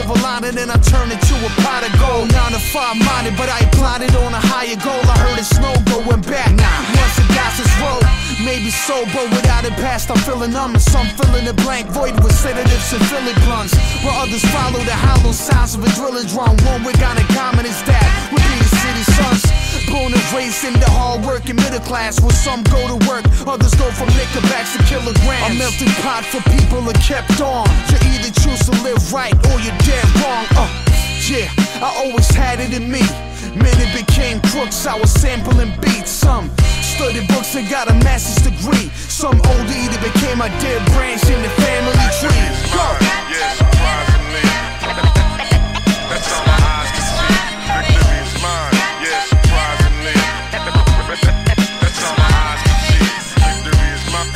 silver lining and I turned it to a pot of gold. 9 to 5 minded, but I plotted on a higher goal. I heard it's no going back. Once the dice is rolled, maybe sober without it past, I'm feeling numb. Some filling the blank void with sedatives and Philly blunts, while others follow the hollow sounds of a drilling drum. One we got in common is that we be the city sons, born and raised in the hard-working middle class, where some go to work, others go from nickelbacks to kilograms. A melting pot for people that kept on. You either choose to live right or you're dead wrong. Yeah, I always had it in me. Many became crooks, I was sampling beats. Some studied books and got a master's degree. Some older either became a dead branch in the family tree. Go! Yeah, surprisingly, that's all my eyes can see. Victory is mine, yeah, surprisingly, that's all my eyes can see. Victory is mine,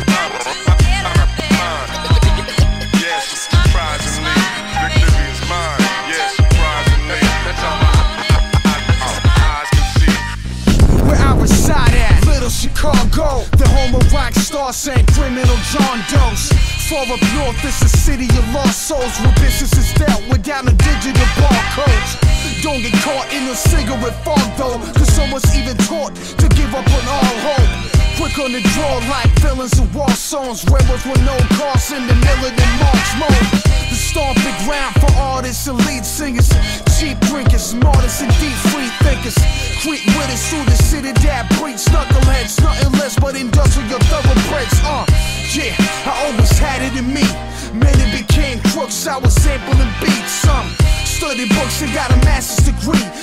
yeah, surprisingly, victory is mine, yeah, surprisingly, that's all my eyes can see. Where I reside at, Little Chicago, the home of rock stars and criminal John Doe's. Far up north, it's a city of lost souls, where business is dealt without a digital barcodes. Don't get caught in a cigarette fog though, cause someone's even taught to give up on all hope. Quick on the draw like villains of war songs, rebels with no cost in the militant march mode. The stomping ground for artists and lead singers, cheap drinkers, martyrs and deep free thinkers. Creep with us through the city that breeds knuckleheads, nothing less but industrial thoroughbreds. Yeah, I always had it in me. Many became crooks, I was sampling beats. Some studied books and got a master's degree.